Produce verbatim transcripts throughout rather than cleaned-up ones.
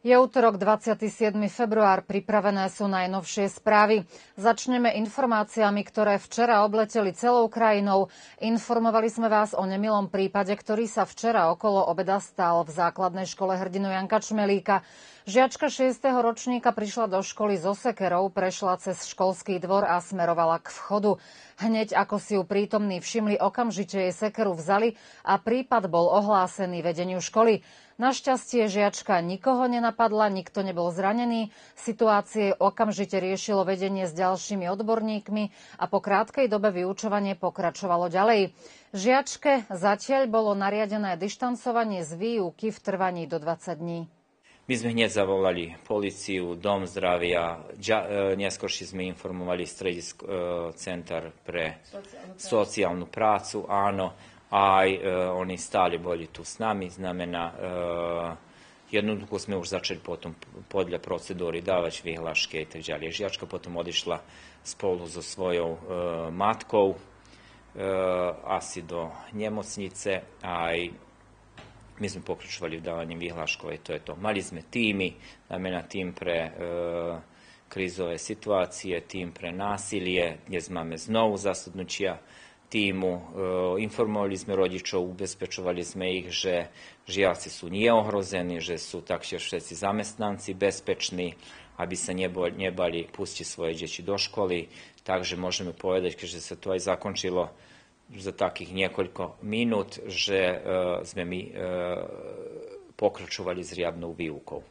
Je útorok dvadsiateho siedmeho február, pripravené sú najnovšie správy. Začneme informáciami, ktoré včera obleteli celou krajinou. Informovali sme vás o nemilom prípade, ktorý sa včera okolo obeda stal v základnej škole hrdinu Janka Čmelíka. Žiačka šiesteho ročníka prišla do školy so sekerou, prešla cez školský dvor a smerovala k vchodu. Hneď ako si ju prítomní všimli, okamžite jej sekeru vzali a prípad bol ohlásený vedeniu školy. Našťastie žiačka nikoho nenapadla, nikto nebol zranený. Situácie okamžite riešilo vedenie s ďalšími odborníkmi a po krátkej dobe vyučovanie pokračovalo ďalej. Žiačke zatiaľ bolo nariadené dištancovanie z výuky v trvaní do dvadsať dní. My sme hneď zavolali políciu, dom zdravia, neskôršie sme informovali stredisko, centar pre sociálnu prácu, áno, aj e, oni stále boli tu s nami, znamená, e, jednoducho sme už začali potom podľa procedúry dávať vyhlášky a tak ďalej. Žiačka potom odišla spolu so svojou e, matkou e, asi do nemocnice, aj my sme pokračovali v dávaní vyhláškov, to je to. Mali sme týmy, znamená tým pre e, krízové situácie, tým pre násilie, dnes máme znovu zasadnutia týmu, informovali sme rodičov, ubezpečovali sme ich, že žiaci sú neohrození, že sú taktiež všetci zamestnanci bezpeční, aby sa nebali, nebali pustiť svoje deti do školy. Takže môžeme povedať, že sa to aj zakončilo za takých niekoľko minút, že sme my pokračovali s riadnou výukou.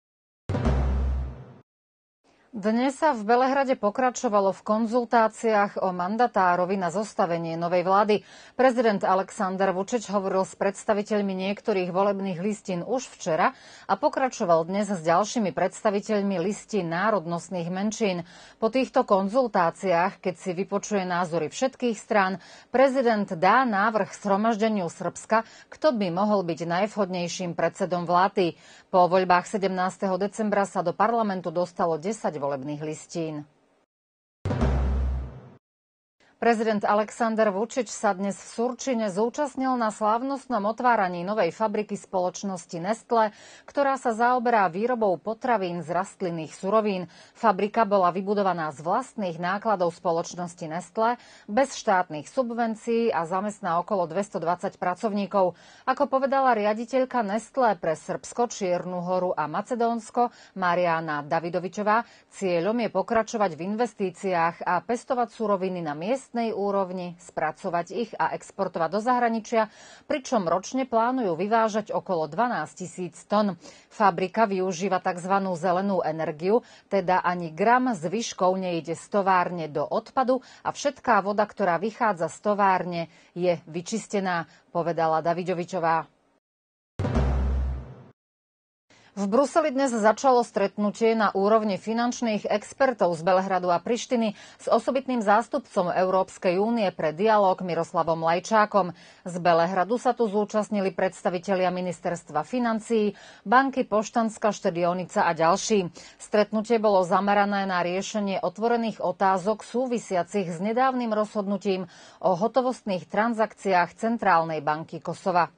Dnes sa v Belehrade pokračovalo v konzultáciách o mandatárovi na zostavenie novej vlády. Prezident Aleksandar Vučić hovoril s predstaviteľmi niektorých volebných listín už včera a pokračoval dnes s ďalšími predstaviteľmi listín národnostných menšín. Po týchto konzultáciách, keď si vypočuje názory všetkých strán, prezident dá návrh zhromaždeniu Srbska, kto by mohol byť najvhodnejším predsedom vlády. Po voľbách sedemnásteho decembra sa do parlamentu dostalo desať volebných listín. Prezident Aleksandar Vučić sa dnes v Surčine zúčastnil na slávnostnom otváraní novej fabriky spoločnosti Nestlé, ktorá sa zaoberá výrobou potravín z rastlinných surovín. Fabrika bola vybudovaná z vlastných nákladov spoločnosti Nestlé, bez štátnych subvencií a zamestná okolo dvestodvadsať pracovníkov. Ako povedala riaditeľka Nestlé pre Srbsko, Čiernu Horu a Macedónsko Mariana Davidovičová, cieľom je pokračovať v investíciách a pestovať suroviny na miest úrovni, spracovať ich a exportovať do zahraničia, pričom ročne plánujú vyvážať okolo dvanásť tisíc ton. Fabrika využíva tzv. Zelenú energiu, teda ani gram zvyškov nejde z továrne do odpadu a všetká voda, ktorá vychádza z továrne, je vyčistená, povedala Davidovičová. V Bruseli dnes začalo stretnutie na úrovni finančných expertov z Belehradu a Prištiny s osobitným zástupcom Európskej únie pre dialóg Miroslavom Lajčákom. Z Belehradu sa tu zúčastnili predstavitelia ministerstva financií, banky Poštanská štedionica a ďalší. Stretnutie bolo zamerané na riešenie otvorených otázok súvisiacich s nedávnym rozhodnutím o hotovostných transakciách Centrálnej banky Kosova.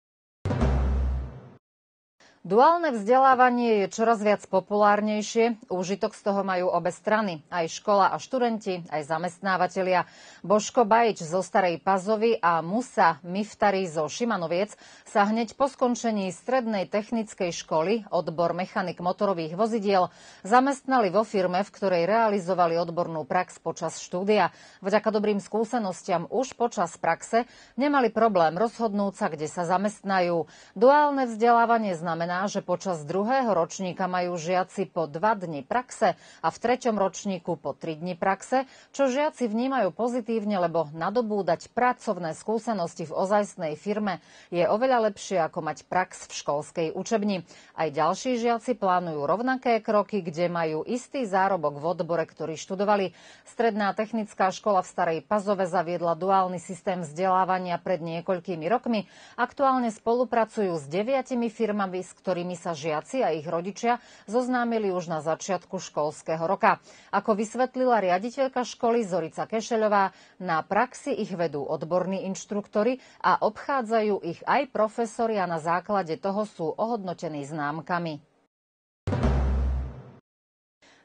Duálne vzdelávanie je čoraz viac populárnejšie. Úžitok z toho majú obe strany. Aj škola a študenti, aj zamestnávatelia. Božko Bajič zo Starej Pazovy a Musa Miftari zo Šimanoviec sa hneď po skončení strednej technickej školy, odbor mechanik motorových vozidiel, zamestnali vo firme, v ktorej realizovali odbornú prax počas štúdia. Vďaka dobrým skúsenostiam už počas praxe nemali problém rozhodnúť sa, kde sa zamestnajú. Duálne vzdelávanie znamená, že počas druhého ročníka majú žiaci po dva dni praxe a v treťom ročníku po tri dni praxe, čo žiaci vnímajú pozitívne, lebo nadobúdať pracovné skúsenosti v ozajstnej firme je oveľa lepšie ako mať prax v školskej učebni. Aj ďalší žiaci plánujú rovnaké kroky, kde majú istý zárobok v odbore, ktorý študovali. Stredná technická škola v Starej Pazove zaviedla duálny systém vzdelávania pred niekoľkými rokmi. Aktuálne spolupracujú s deviatimi firmami, s ktorými sa žiaci a ich rodičia zoznámili už na začiatku školského roka. Ako vysvetlila riaditeľka školy Zorica Kešeľová, na praxi ich vedú odborní inštruktori a obchádzajú ich aj profesori a na základe toho sú ohodnotení známkami.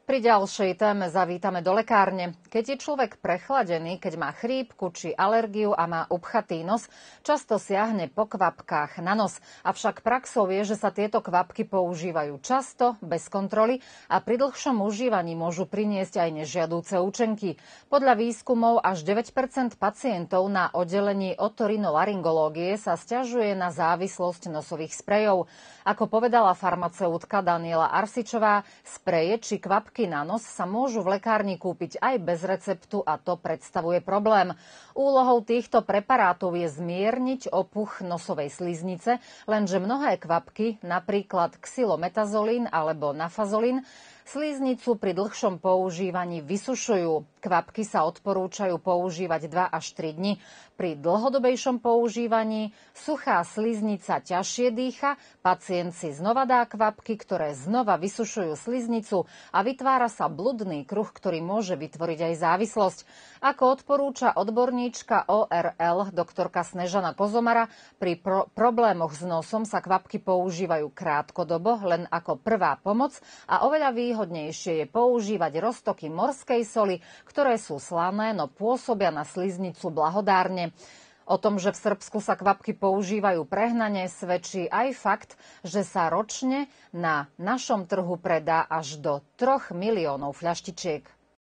Pri ďalšej téme zavítame do lekárne. Keď je človek prechladený, keď má chrípku či alergiu a má upchatý nos, často siahne po kvapkách na nos. Avšak praxou je, že sa tieto kvapky používajú často, bez kontroly a pri dlhšom užívaní môžu priniesť aj nežiadúce účinky. Podľa výskumov až deväť percent pacientov na oddelení otorinolaryngológie sa sťažuje na závislosť nosových sprejov. Ako povedala farmaceutka Daniela Arsičová, spreje či kvapky na nos sa môžu v lekárni kúpiť aj bez receptu a to predstavuje problém. Úlohou týchto preparátov je zmierniť opuch nosovej sliznice, lenže mnohé kvapky, napríklad xylometazolín alebo nafazolín, sliznicu pri dlhšom používaní vysušujú. Kvapky sa odporúčajú používať dva až tri dni. Pri dlhodobejšom používaní suchá sliznica ťažšie dýcha, pacient si znova dá kvapky, ktoré znova vysušujú sliznicu a vytvára sa bludný kruh, ktorý môže vytvoriť aj závislosť. Ako odporúča odborníčka ó er el doktorka Snežana Kozomara, pri pro- problémoch s nosom sa kvapky používajú krátkodobo, len ako prvá pomoc a oveľa výhodnejšie je používať roztoky morskej soli, ktoré sú slané, no pôsobia na sliznicu blahodárne. O tom, že v Srbsku sa kvapky používajú prehnane, svedčí aj fakt, že sa ročne na našom trhu predá až do troch miliónov fľaštičiek.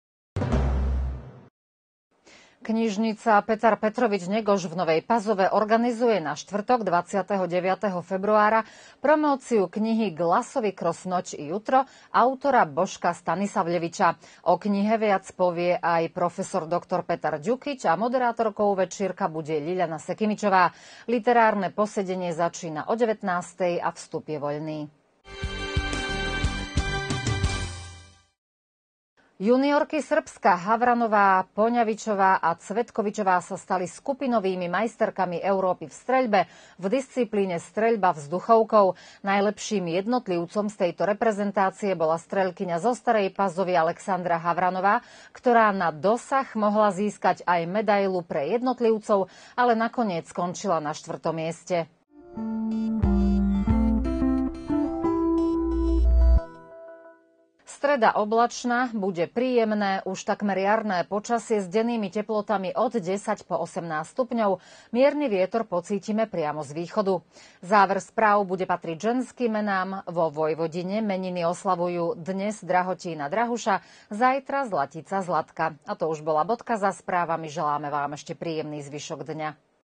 Knižnica Petar Petrovič Negoš v Novej Pazove organizuje na štvrtok dvadsiateho deviateho februára promóciu knihy Glasový kros noč i jutro autora Božka Stanisavljeviča. O knihe viac povie aj profesor doktor Petar Ďukič a moderátorkou večírka bude Liľana Sekimičová. Literárne posedenie začína o devätnástej a vstup je voľný. Juniorky Srbska Havranová, Poňavičová a Cvetkovičová sa stali skupinovými majsterkami Európy v streľbe v disciplíne streľba vzduchovkou. Najlepším jednotlivcom z tejto reprezentácie bola streľkyňa zo Starej Pazovy Alexandra Havranová, ktorá na dosah mohla získať aj medailu pre jednotlivcov, ale nakoniec skončila na štvrtom mieste. Streda oblačná, bude príjemné, už takmer jarné počasie s dennými teplotami od desať po osemnásť stupňov. Mierny vietor pocítime priamo z východu. Záver správ bude patriť ženským menám. Vo Vojvodine meniny oslavujú dnes Drahotína Drahuša, zajtra Zlatica Zlatka. A to už bola bodka za správami. Želáme vám ešte príjemný zvyšok dňa.